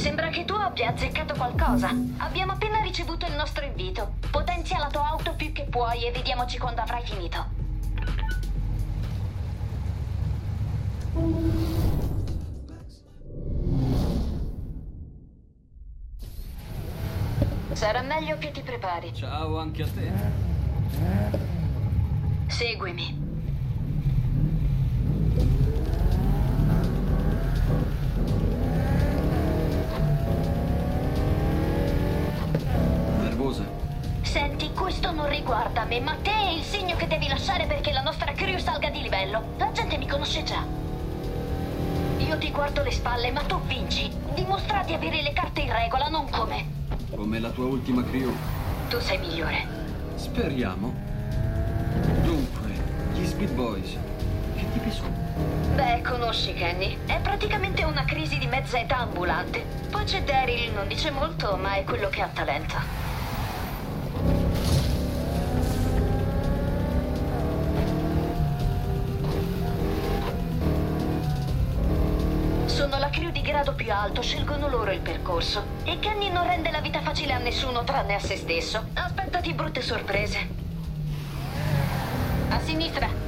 Sembra che tu abbia azzeccato qualcosa. Abbiamo appena ricevuto il nostro invito. Potenzia la tua auto più che puoi e vediamoci quando avrai finito. Sarà meglio che ti prepari. Ciao anche a te. Seguimi. Nervosa? Senti, questo non riguarda me, ma te è il segno che devi lasciare perché la nostra crew salga di livello. La gente mi conosce già. Io ti guardo le spalle, ma tu vinci. Dimostra di avere le carte in regola, non come. Come la tua ultima crew? Tu sei migliore. Speriamo. Dunque, gli Speed Boys, che tipi sono? Beh, conosci Kenny. È praticamente una crisi di mezza età ambulante. Poi c'è Daryl, non dice molto, ma è quello che ha talento. Sono la crew di grado più alto, scelgono loro il percorso. E Kenny non rende la vita facile a nessuno tranne a se stesso. Aspettati brutte sorprese. A sinistra.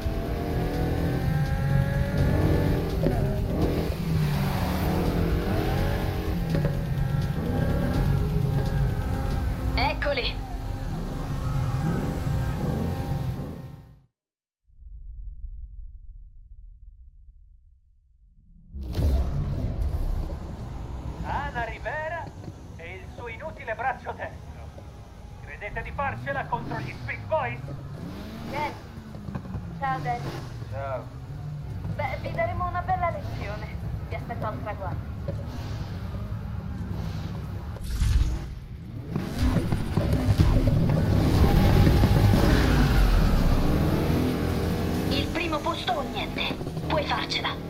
Eccoli. Ana Rivera e il suo inutile braccio destro. Credete di farcela contro gli Speed Boys? Ken. Ciao, Danny. Ciao. Beh, vi daremo una bella lezione. Vi aspetto al traguardo. Il primo posto o niente. Puoi farcela.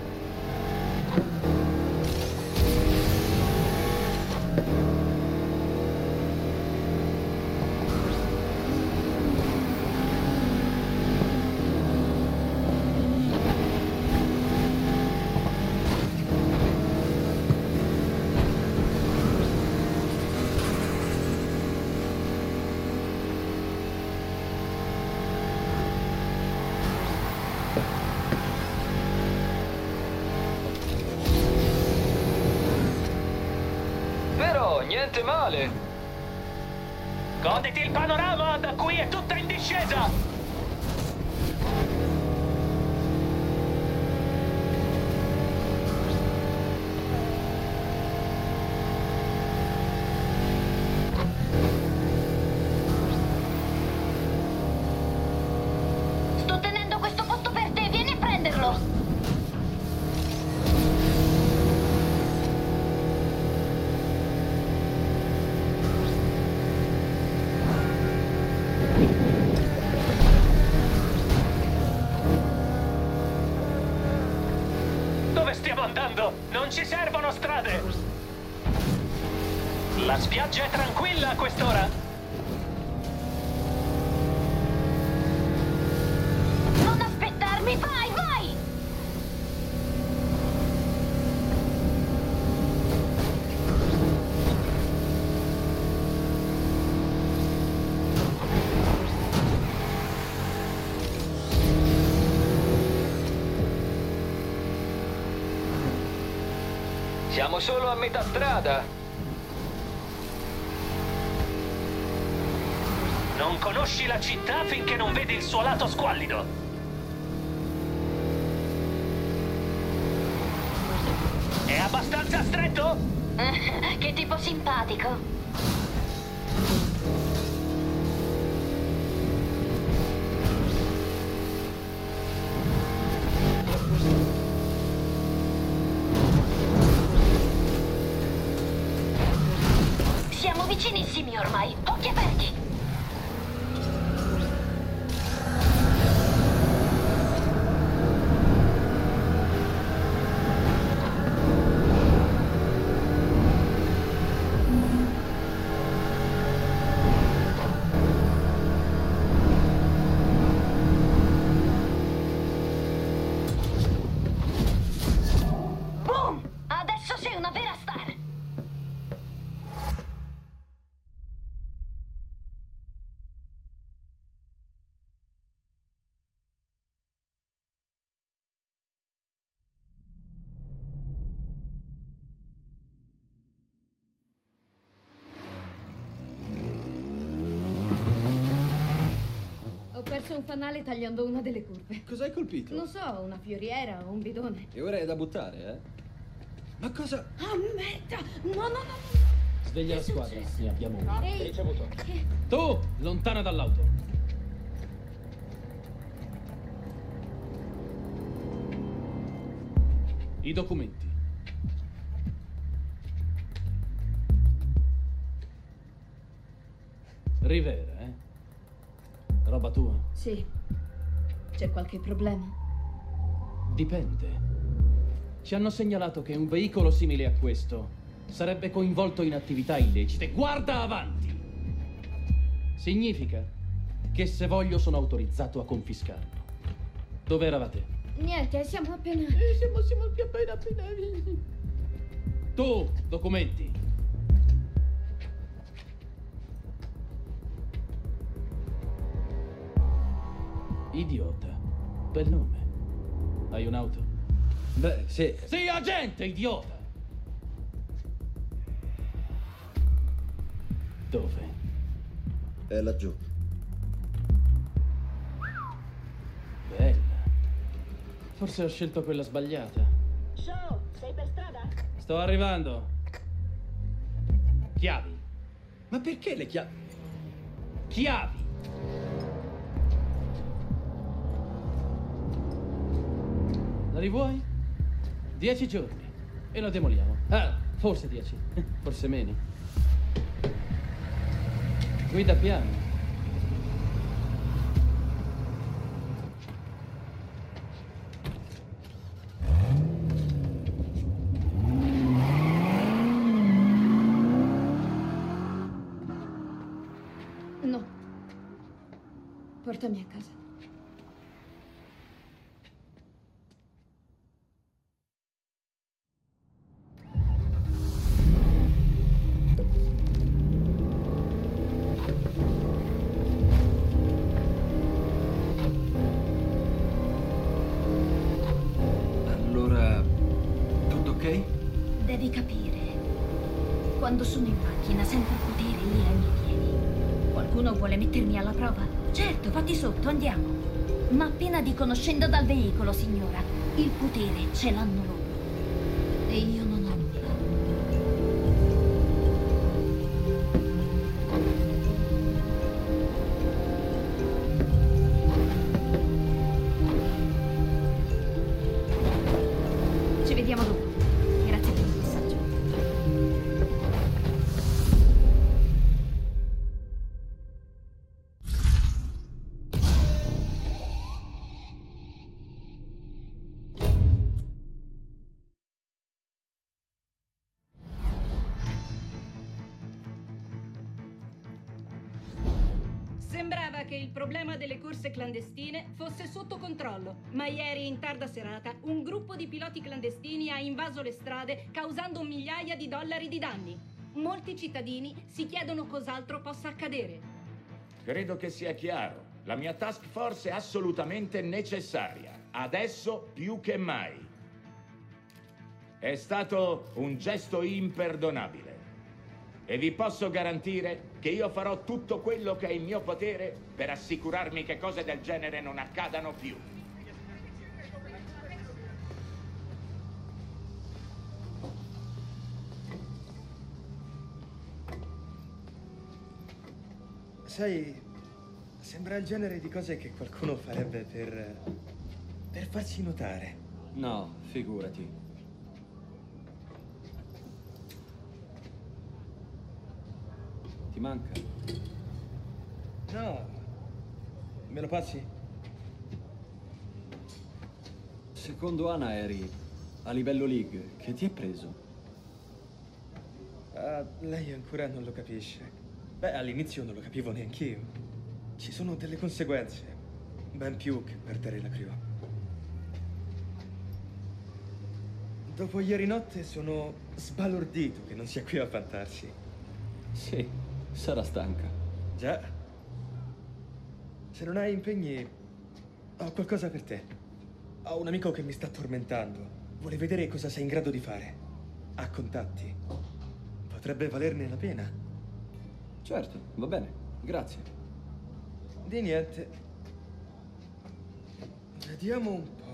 Però niente male. Goditi il panorama, da qui è tutta in discesa! Sto tenendo questo posto per te, vieni a prenderlo! Dove stiamo andando? Non ci servono strade! La spiaggia è tranquilla a quest'ora! Non aspettarmi, vai, vai! Siamo solo a metà strada. Non conosci la città finché non vedi il suo lato squallido! È abbastanza stretto? Che tipo simpatico. Siamo vicinissimi ormai. Occhi aperti. Boom! Adesso sei una vera star. fanale tagliando una delle curve. Cosa hai colpito? Non so, una fioriera o un bidone. E ora è da buttare, eh? Ma cosa... Ah, merda! No, no, no! Sveglia la squadra, ne abbiamo uno. Ehi! Ricevuto. Tu, lontana dall'auto. I documenti. Rivera, eh? Roba tua? Sì. C'è qualche problema? Dipende. Ci hanno segnalato che un veicolo simile a questo sarebbe coinvolto in attività illecite. Guarda avanti! Significa che se voglio sono autorizzato a confiscarlo. Dove eravate? Niente, siamo appena... Siamo appena. Tu, documenti. Idiota. Bel nome. Hai un'auto? Beh, sì. Sì, agente, idiota! Dove? È laggiù. Bella. Forse ho scelto quella sbagliata. Joe, sei per strada? Sto arrivando. Chiavi. Ma perché le chiavi? Chiavi! La rivuoi? 10 giorni. E lo demoliamo. Ah, forse 10. Forse meno. Guida piano. No. Portami a casa. Allora... tutto ok? Devi capire. Quando sono in macchina sento il potere lì ai miei piedi. Qualcuno vuole mettermi alla prova? Certo, fatti sotto, andiamo. Ma appena dicono scenda dal veicolo, signora, il potere ce l'hanno loro. E io non ho nulla. Ci vediamo dopo. Grazie per il messaggio. Sembrava che il problema delle corse clandestine fosse sotto controllo, ma ieri in tarda serata un gruppo di piloti clandestini ha invaso le strade causando migliaia di dollari di danni. Molti cittadini si chiedono cos'altro possa accadere. Credo che sia chiaro. La mia task force è assolutamente necessaria. Adesso più che mai. È stato un gesto imperdonabile. E vi posso garantire che io farò tutto quello che è in mio potere per assicurarmi che cose del genere non accadano più. Sai, sembra il genere di cose che qualcuno farebbe per farsi notare. No, figurati. Ti manca? No, me lo passi? Secondo Ana eri a livello League. Che ti è preso? Lei ancora non lo capisce. Beh, all'inizio non lo capivo neanch'io. Ci sono delle conseguenze, ben più che perdere la crew. Dopo ieri notte sono sbalordito che non sia qui a fantarsi. Sì, sarà stanca. Già. Se non hai impegni, ho qualcosa per te. Ho un amico che mi sta tormentando. Vuole vedere cosa sei in grado di fare. Ha contatti. Potrebbe valerne la pena. Certo, va bene. Grazie. Di niente. Vediamo un po'.